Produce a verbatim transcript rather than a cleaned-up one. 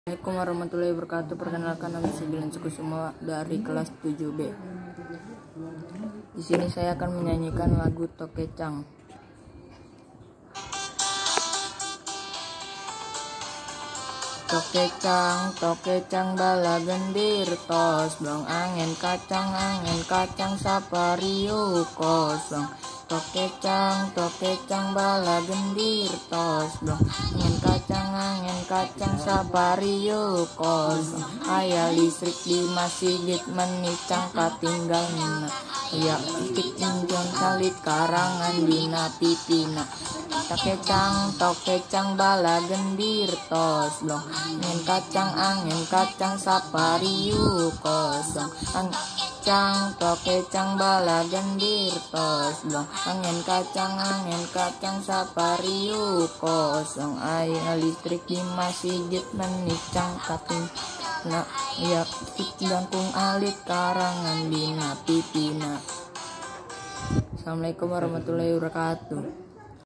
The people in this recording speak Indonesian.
Assalamualaikum warahmatullahi wabarakatuh. Perkenalkan, nama saya Gilang Sukusuma dari kelas tujuh B. Di sini saya akan menyanyikan lagu Tokecang. Tokecang, tokecang bala gendir tos blong angin kacang angin kacang sapario kosong. Tokecang, tokecang bala gendir tos blong angin kacang angin kacang sapario kosong. Aya listrik di masjid menicang katinggal nina. Aya ikik injon kalit karangan dina pipina. Tokecang, tokecang bala gendir tos blong angin kacang angin kacang sapariu kosong. Angin tokecang bala gendir tos blong angin kacang angin kacang sapariu kosong. Aya listrik di masjid menicang kating na ya dangkung alit karangan dina pipina. Assalamualaikum warahmatullahi wabarakatuh.